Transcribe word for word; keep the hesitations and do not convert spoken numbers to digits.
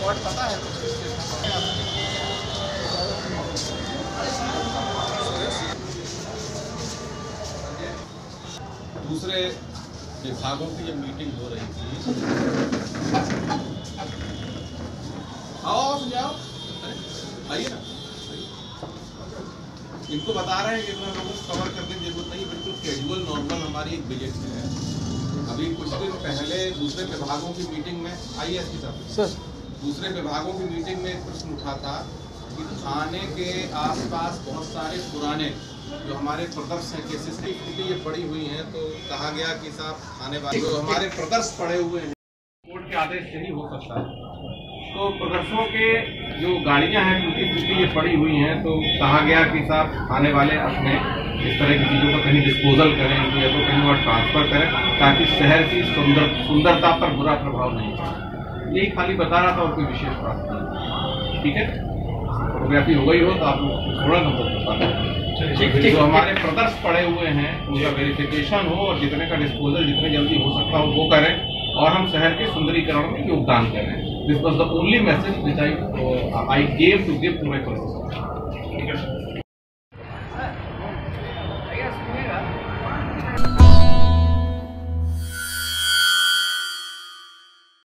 Ward पता है दूसरे विभागों की जब मीटिंग हो रही थी, आओ जाओ आइए ना, इनको बता रहे हैं कि इतना लोगों को कवर करने की जरूरत नहीं, बिल्कुल कैजुअल नॉर्मल हमारी एक विजिट है। अभी कुछ दिन पहले दूसरे विभागों की मीटिंग में आई एस पी साहब दूसरे विभागों की मीटिंग में एक प्रश्न उठा था कि थाने के आसपास बहुत सारे पुराने जो हमारे प्रदर्श हैं केसेस की स्थिति ये पड़ी हुई हैं, तो कहा गया कि साहब थाने वाले जो हमारे प्रदर्श पड़े हुए हैं कोर्ट के आदेश से ही हो सकता है, तो प्रदर्शनों के जो गाड़ियां हैं उनकी स्थिति ये पड़ी हुई हैं, तो कहा गया कि साहब थाने वाले अपने इस तरह की चीज़ों का कहीं डिस्पोजल करें या तो कहीं और ट्रांसफर करें ताकि शहर की सुंदर सुंदरता पर बुरा प्रभाव नहीं पड़े। यही खाली बता रहा था और कोई विशेष बात नहीं। ठीक है, फोटोग्राफी हो गई हो तो आप लोग थोड़ा नंबर बता दें, जो हमारे प्रदर्श पड़े हुए हैं उनका वेरिफिकेशन हो और जितने का डिस्पोजल जितने जल्दी हो सकता हो वो करें और हम शहर के सुंदरीकरण में योगदान करें। This was the only message which I I gave to give to my person. ठीक है।